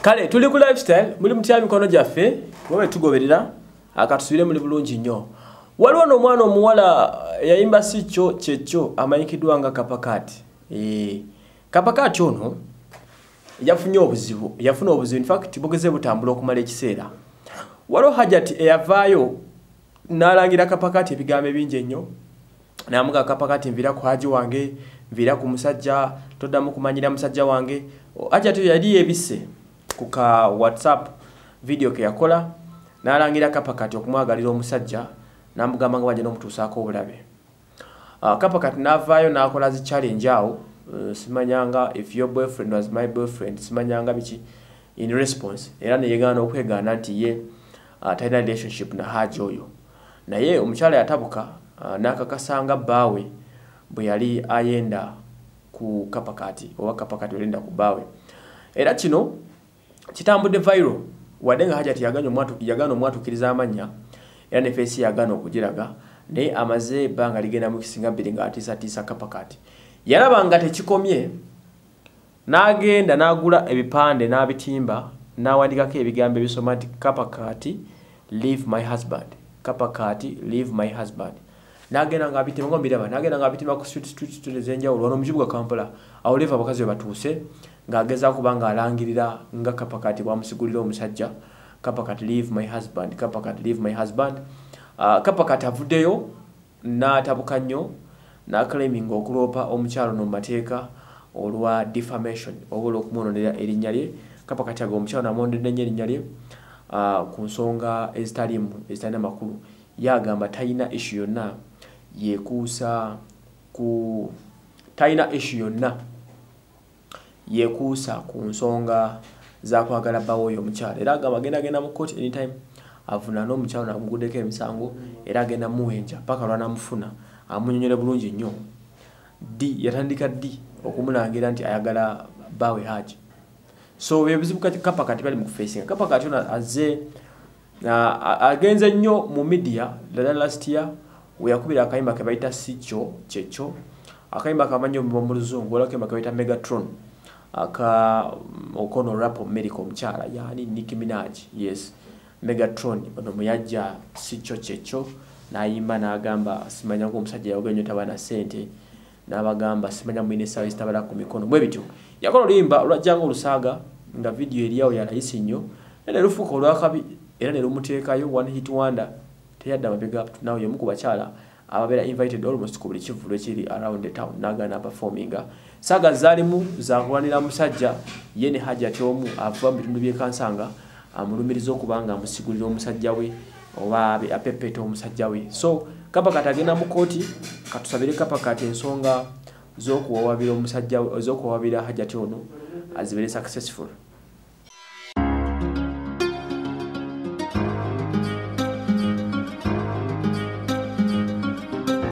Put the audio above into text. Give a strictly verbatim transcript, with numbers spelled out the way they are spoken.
Kale tuli ku lifestyle muli mutya mikono gyaffe wewe tugoberera akatusubire muli bulungi nnyo. Waliwo n'omwana omuwala yayimba sicho kyekyo amanyikidwa nga Kapakati. Eh Kapakati ono yafunye obuzibu yafuna obuzibu in fact bugeze butambula okumala ekiseera. Waliwo Hajati eyavaayo n'alangira Kapakati ebigambo bingi ennyo. Namuga Kapakati nvira ku haji wange nvira ku musajja toddamu kumanyira musajja wange. Hajati yali yebise kuka WhatsApp video ke yakola n'alangira Kapakati okumwagalira omusajja namugamba nga bajja n'omutuusaako obulabe. Uh, Kapakati n'avaayo n'akola zi challenge awo uh, simanyanga if your boyfriend was my boyfriend simanyanga biki in response era ne yegaana okwegaana nti ye uh, talina relationship na Haji oyo. Naye omukyala yatabuka uh, n'akakasanga baawe bwe yali ayenda ku Kapakati oba Kapakati yalenda ku baawe. Era kino kitambudde viral wadde nga Hajati yaganya omwatu yagana omwatukiriza amanya era ne face yagana okugiraga naye amaze banga ligenda mu kisinga bbiri nga atisa tisa Kapakati. Yalaba nga tekikomye n'agenda n'agula ebipande n'abitimba n'awandikako ebigambo ebisoma nti Kapakati leave my husband Kapakati leave my husband. N'agenda nga abitima ngo mbiraba n'agenda nga abitima ku street street street zenjawulo wano mu kibuga Kampala awo leva abakazi batuuse ng'ageza kubanga alangirira nga Kapakati bwamusigulira omusajja Kapakati leave my husband Kapakati leave my husband. Uh, Kapakati avuddeyo n'atabuka nnyo n'aclaiming okulopa omukyalo no mateeka olwa defamation obola okumunonera erinnya lye. Kapakati ago omukyalo namwonedde nnyo erinnya lye uh, ku nsonga ezitalimu ezitalina makulu. Yagamba talina issue yonna yekuusa ku talina issue yonna yekuusa ku nsonga za kwagala bawo oyo omukyalo era agamba agenda agenda mu court anytime avuna n'omukyalo namuguddeko emisango era agenda muwenja paka lwanamufuna amunyonyole bulungi nnyo di yatandika di okumulangira nti ayagala bawe Haji. So ebizibu kati Kapakati bali mu kufacing Kapakati ona azze uh, agenze nnyo mu media ddala last year weyakubira akayimba ke bayita sicho kyekyo akayimba kamanyo mu luzungu wala akayimba ke bayita Megatron aka okono rap medical mchala yani Nicki Minaj. Yes Megatron ono muyajja sicho kyekyo nayimba n'agamba simanya ngo omusajja yagogenyo tabana sente n'abagamba simanya mwine sawa istabala ku mikono bwe bityo yakola limba olwajjanga olusaga nga video eriyawo ya rahisi nnyo nene lufuko olwakabi era ne lumuteekayo one hit wonder teyadda mabega nawe yomu ku bakyala ababera invited almost ku buli kivulo kiri around the town nagana performinga saga zalimu zakulwanira musajja yene Hajati omu ava mu bitundu bye Kansanga amulumiriza okubanga amusigulira omusajja we oba apepeta omusajja we. So Kapakati agenda mu kooti katusabire Kapakati ensonga z'okuwabira omusajja we z'okuwabira Hajati ono azibere successful.